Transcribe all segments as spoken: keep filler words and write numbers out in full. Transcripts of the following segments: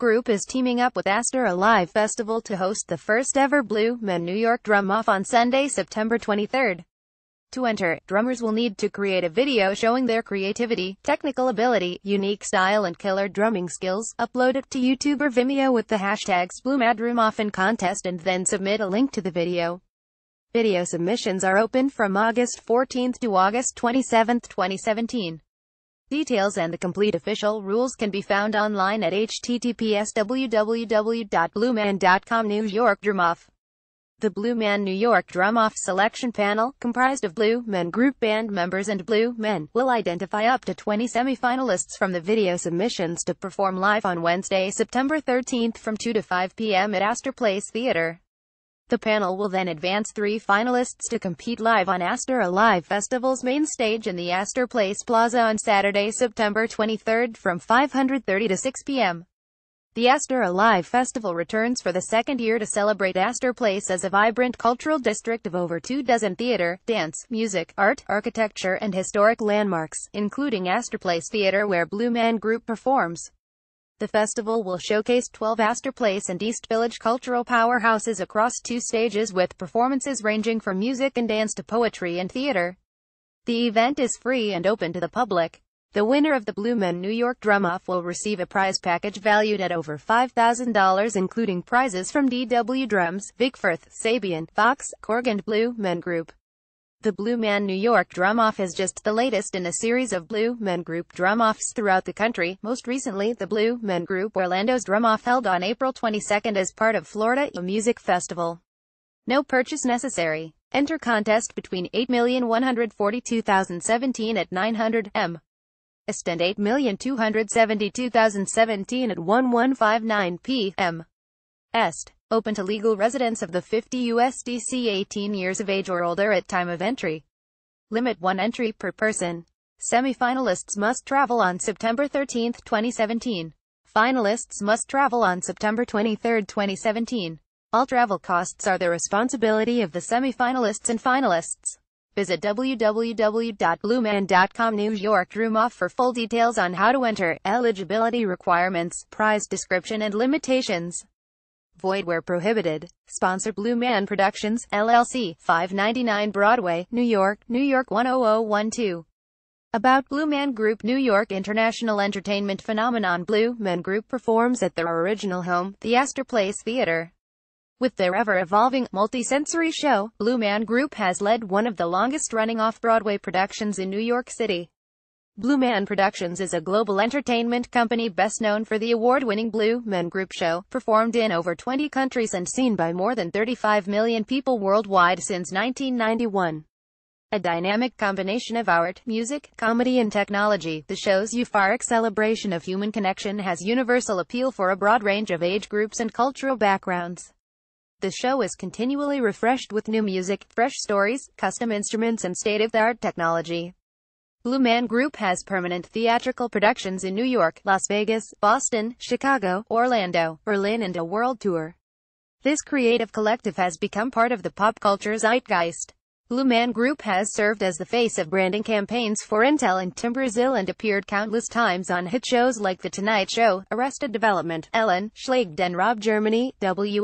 Group is teaming up with Astor a Live Festival to host the first ever Blue Men New York Drum-Off on Sunday, September twenty-third. To enter, drummers will need to create a video showing their creativity, technical ability, unique style and killer drumming skills, upload it to YouTube or Vimeo with the hashtags BlueManDrumOff in contest and then submit a link to the video. Video submissions are open from August fourteenth to August twenty-seventh, twenty seventeen. Details and the complete official rules can be found online at h t t p s w w w dot blue man dot com. New York Drum-Off. The Blue Man New York Drum-Off selection panel, comprised of Blue Men Group band members and Blue Men, will identify up to twenty semi-finalists from the video submissions to perform live on Wednesday, September thirteenth from two to five p m at Astor Place Theater. The panel will then advance three finalists to compete live on Astor a Live Festival's main stage in the Astor Place Plaza on Saturday, September twenty-third from five thirty to six p m The Astor a Live Festival returns for the second year to celebrate Astor Place as a vibrant cultural district of over two dozen theater, dance, music, art, architecture, and historic landmarks, including Astor Place Theater where Blue Man Group performs. The festival will showcase twelve Astor Place and East Village cultural powerhouses across two stages with performances ranging from music and dance to poetry and theater. The event is free and open to the public. The winner of the Blue Men New York Drum-Off will receive a prize package valued at over five thousand dollars including prizes from D W Drums, Vigforth, Sabian, Fox, Korg and Blue Men Group. The Blue Man New York Drum-Off is just the latest in a series of Blue Men Group Drum-Offs throughout the country, most recently the Blue Men Group Orlando's Drum-Off held on April twenty-second as part of Florida Music Festival. No purchase necessary. Enter contest between eight million one hundred forty-two thousand seventeen at nine hundred m Est and eight million two hundred seventy-two thousand seventeen at eleven fifty-nine p m Est. Open to legal residents of the fifty U S D C eighteen years of age or older at time of entry. Limit one entry per person. Semi-finalists must travel on September thirteenth, twenty seventeen. Finalists must travel on September twenty-third, twenty seventeen. All travel costs are the responsibility of the semi-finalists and finalists. Visit w w w dot blue man dot com. New York Drum-Off for full details on how to enter, eligibility requirements, prize description and limitations. Void where prohibited. Sponsor Blue Man Productions, L L C, five ninety-nine Broadway, New York, New York one oh oh one two. About Blue Man Group. New York international entertainment phenomenon Blue Men Group performs at their original home, the Astor Place Theater. With their ever-evolving, multi-sensory show, Blue Man Group has led one of the longest-running off-Broadway productions in New York City. Blue Man Productions is a global entertainment company best known for the award-winning Blue Men Group show, performed in over twenty countries and seen by more than thirty-five million people worldwide since nineteen ninety-one. A dynamic combination of art, music, comedy and technology, the show's euphoric celebration of human connection has universal appeal for a broad range of age groups and cultural backgrounds. The show is continually refreshed with new music, fresh stories, custom instruments and state-of-the-art technology. Blue Man Group has permanent theatrical productions in New York, Las Vegas, Boston, Chicago, Orlando, Berlin and a world tour. This creative collective has become part of the pop culture zeitgeist. Blue Man Group has served as the face of branding campaigns for Intel and Tim Brazil and appeared countless times on hit shows like The Tonight Show, Arrested Development, Ellen, Schlag den Rob Germany,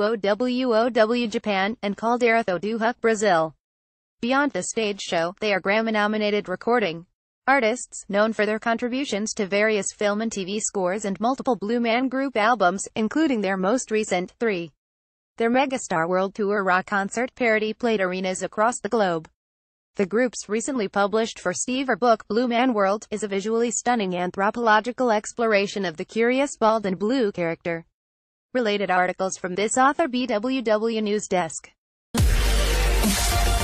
WOWOW Japan, and Caldeirão do Hulk Brazil. Beyond the stage show, they are Grammy-nominated recording artists, known for their contributions to various film and T V scores and multiple Blue Man Group albums, including their most recent, three. Their Megastar World Tour rock concert parody played arenas across the globe. The group's recently published for Steve book, Blue Man World, is a visually stunning anthropological exploration of the curious bald and blue character. Related articles from this author. B W W News Desk.